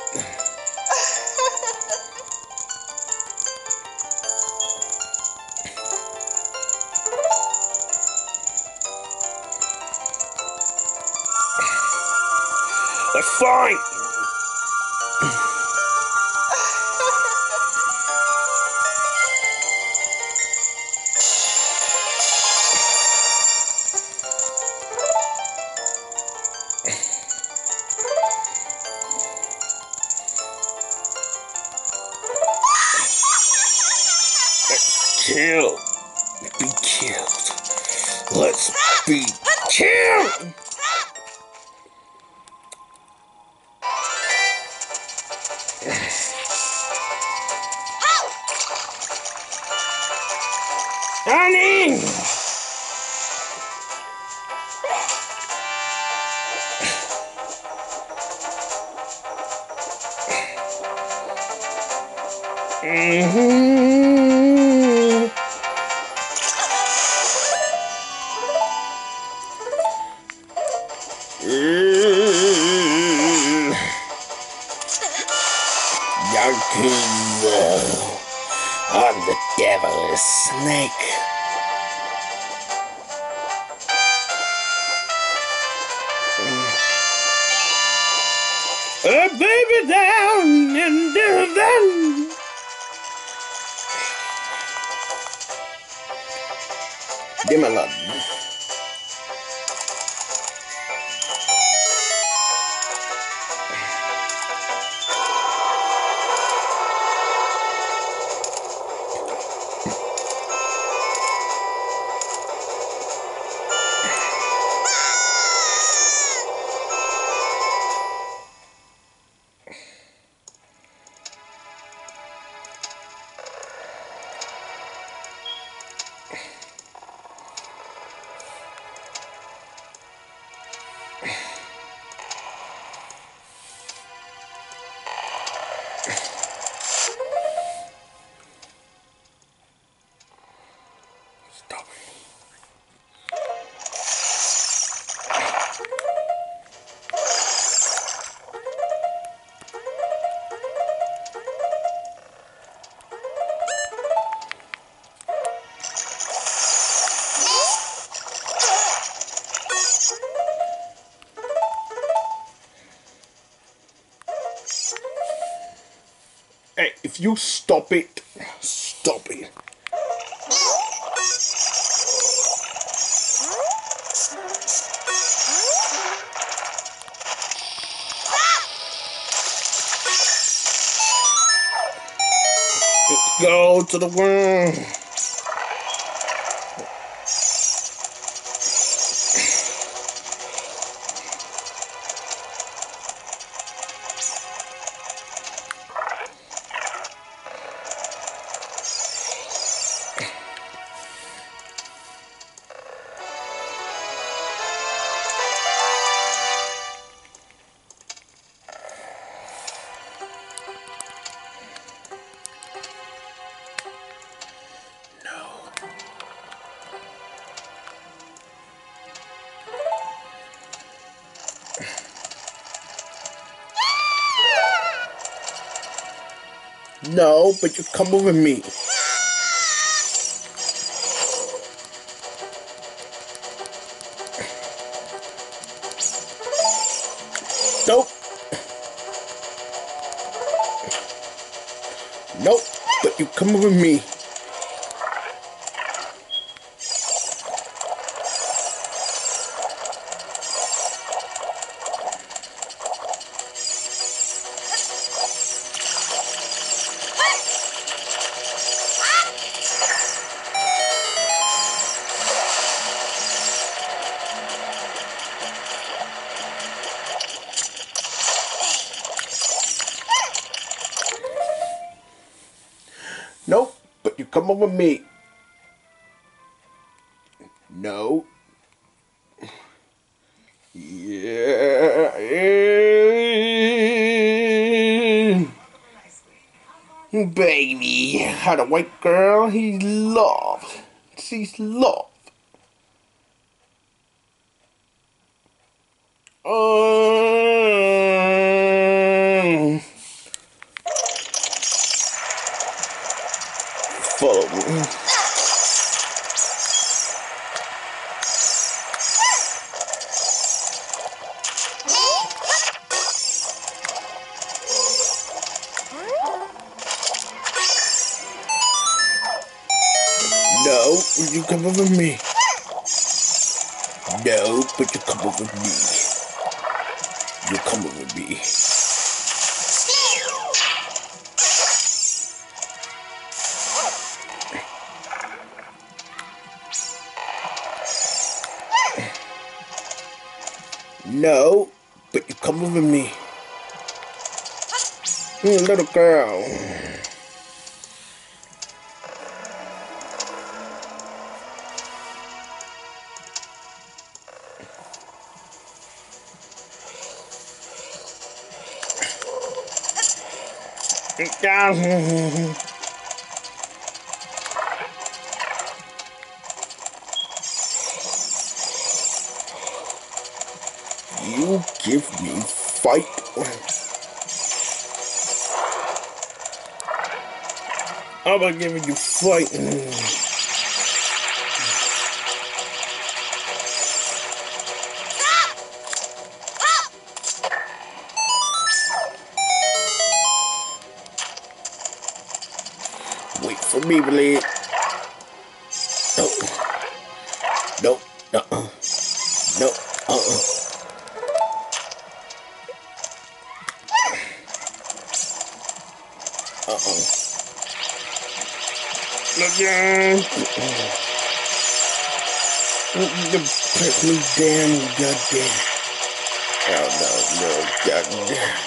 That's fine. Kill. Be killed. Let's be killed. Honey. Young King, I'm the devil's snake. A baby down in the valley. Give me love. Stop. Hey, if you stop it, stop it. Go to the world. No, but you come with me. Nope. Nope, but you come with me. Nope, but you come over me. No. Yeah. Baby, had a white girl he's loved. She's loved. No, you come over me. No, but you come over me. You come over me. No, but you come over me. Little girl. You give me fight. I'm gonna give you fight. Wait for me, Blade. No. No. Uh-uh. No. Uh-uh. Uh-uh. Again. You press me down, goddamn. Oh, no, goddamn.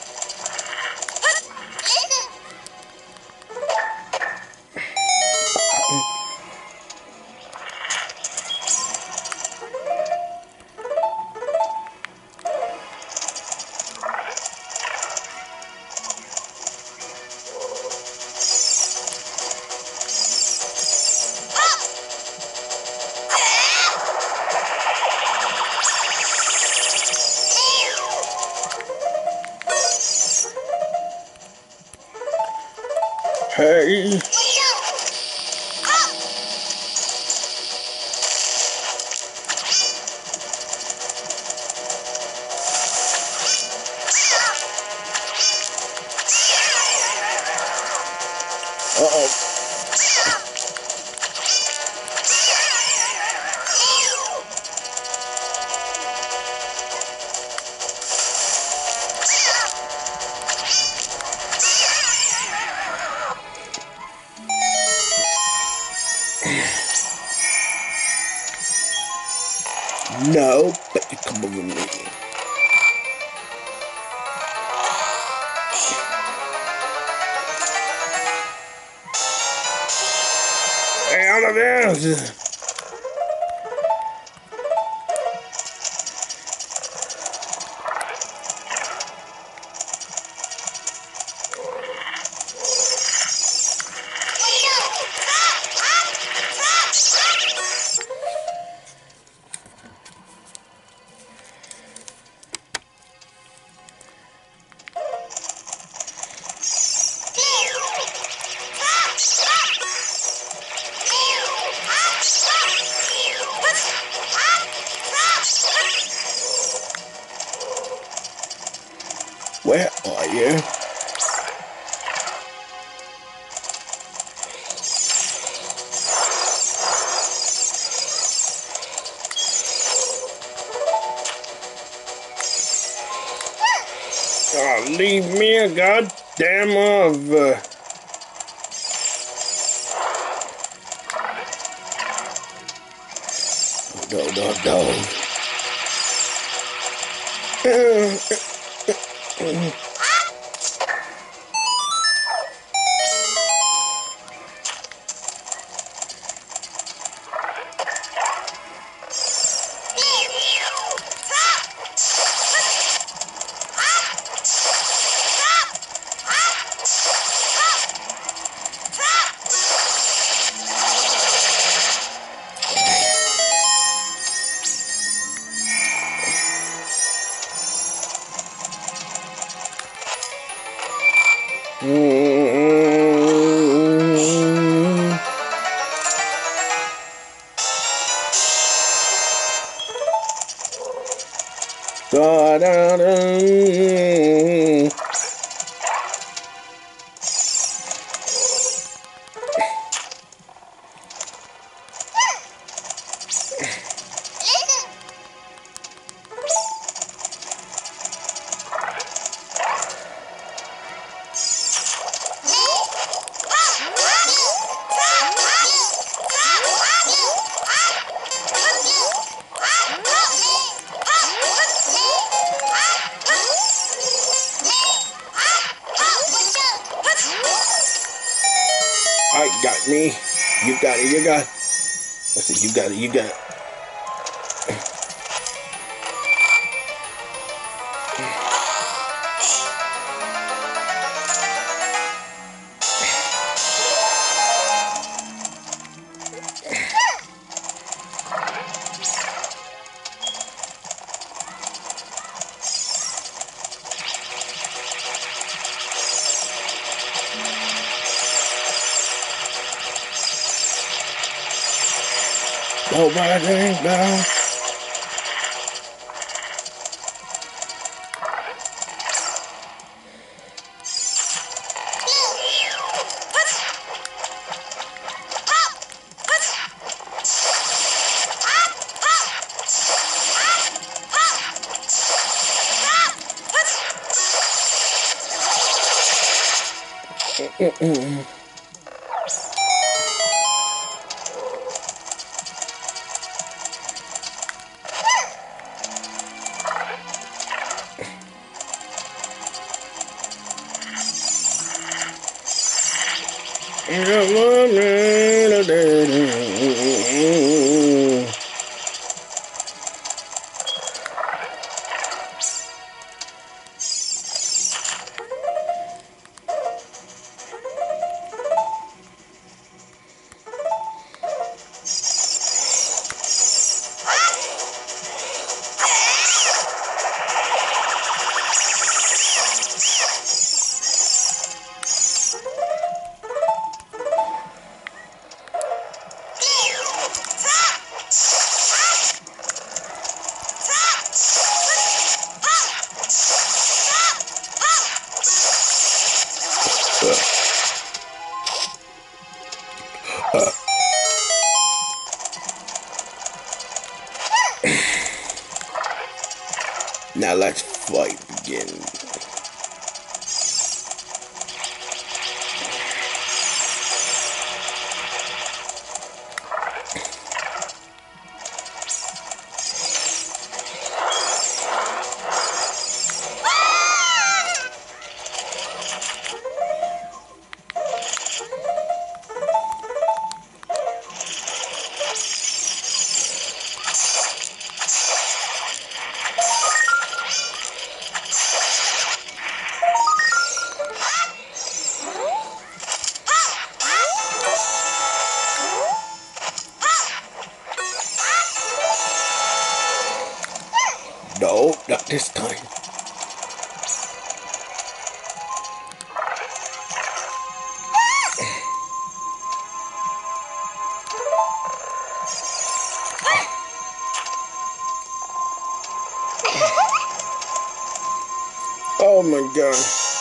Hey. Uh-oh. No, but you come over me. Hey, out of there. Where are you? Oh, leave me a goddamn of. No. me. You got it. You got it. I said, you got it. You got it. Nobody down. Now let's fight begin. No, not this time. Oh my God.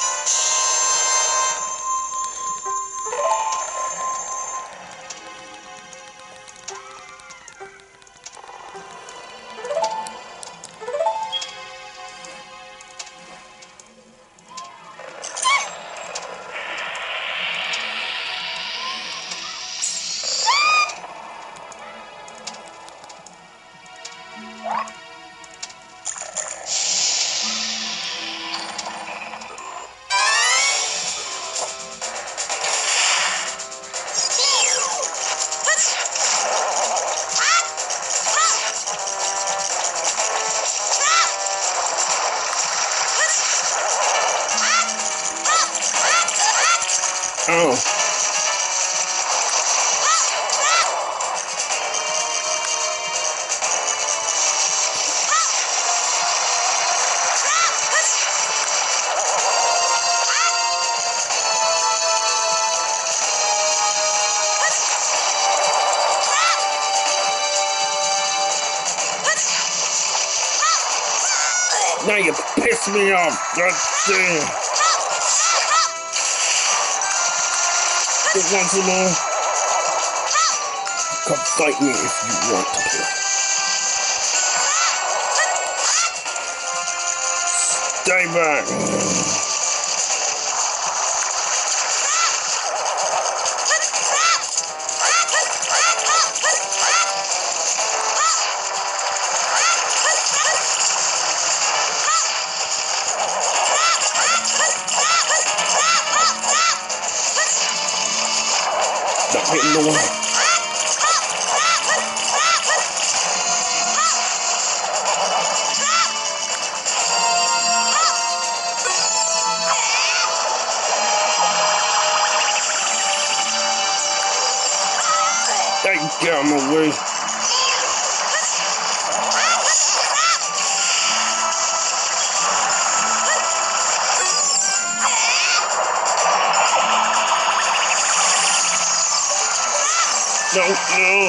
Oh. Now you piss me off. God damn. Once more. Come fight me if you want to play. Stay back. stop hitting the one. Hey, get out of my way. No, no.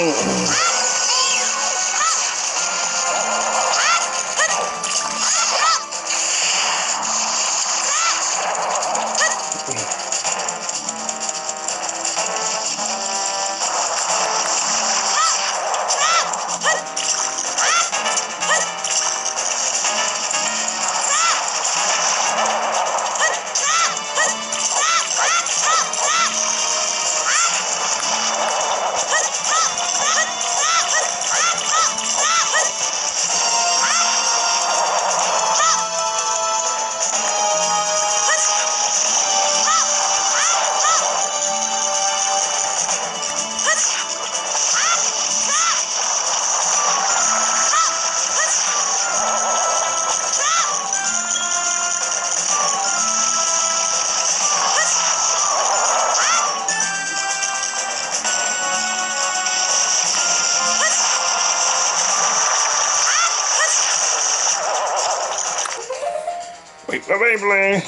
Wait, my Beyblade.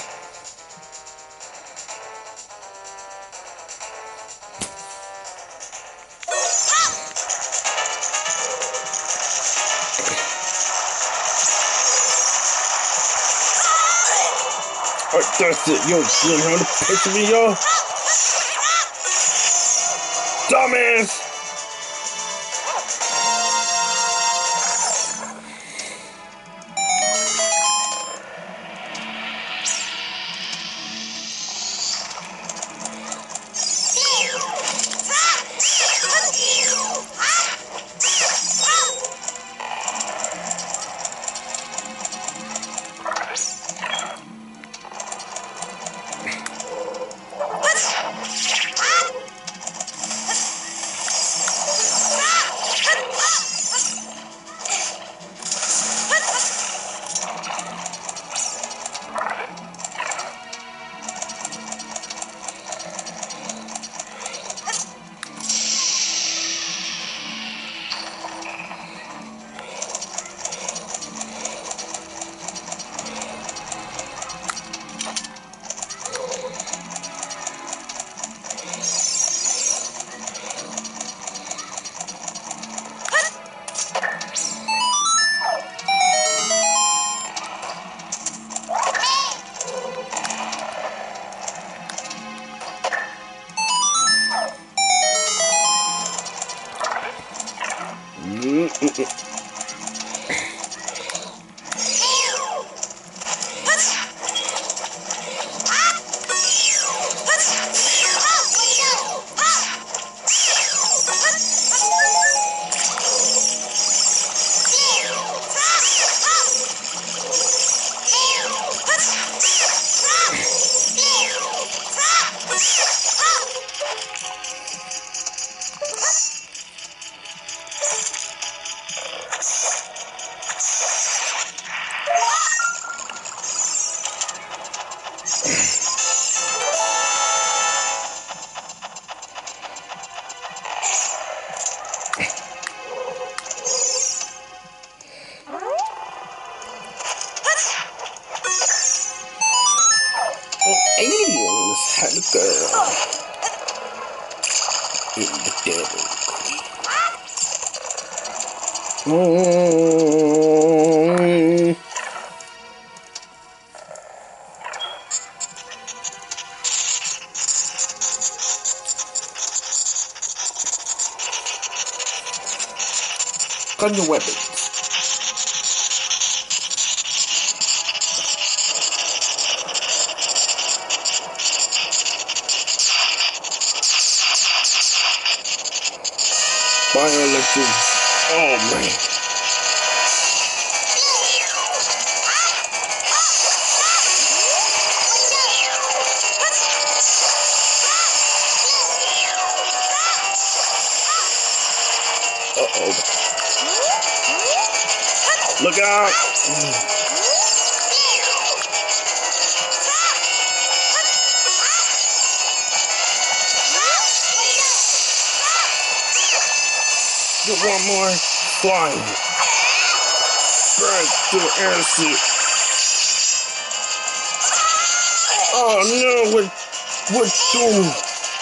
Alright, that's it. You don't have to piss me off. Dumbass! Aliens had a girl in the devil queen. Gun your weapons. Bioelectric. Oh man. Uh-oh. Look out! Get one more flying. Burn through the air suit. Oh no, we're doomed.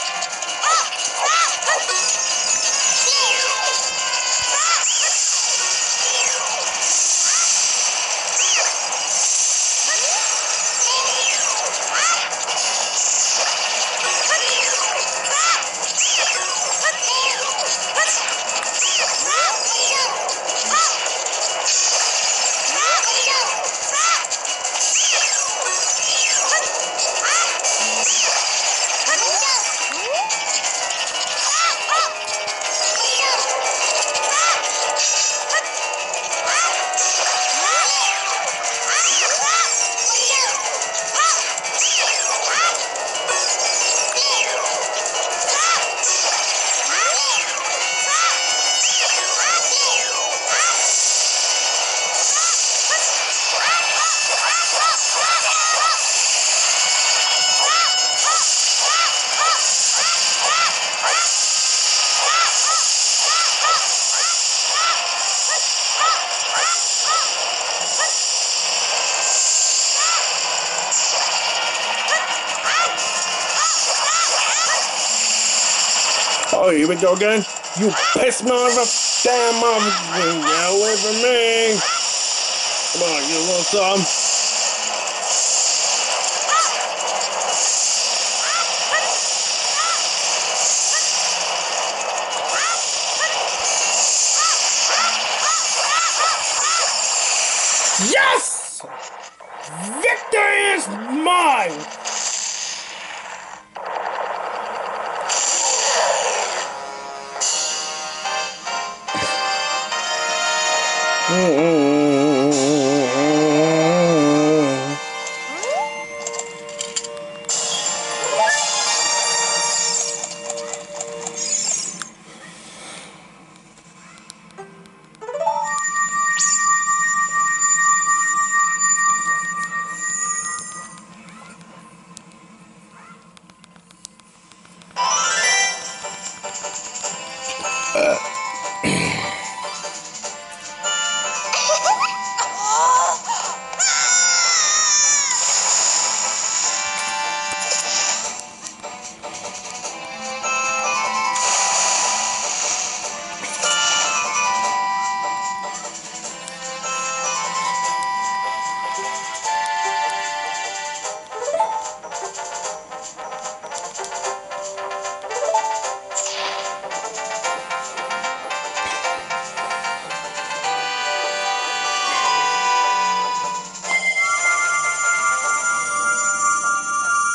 Oh, here we go again. You piss damn motherfucker. Get away from me. Come on, you little some. Yes! Victory is mine!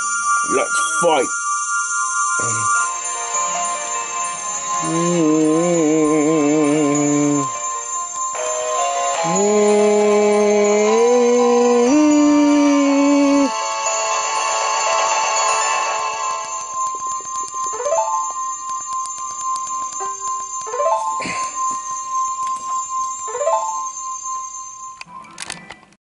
Let's fight.